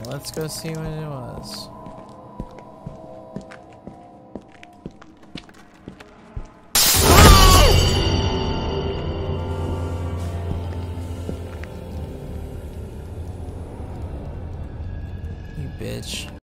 Let's go see what it was. You bitch.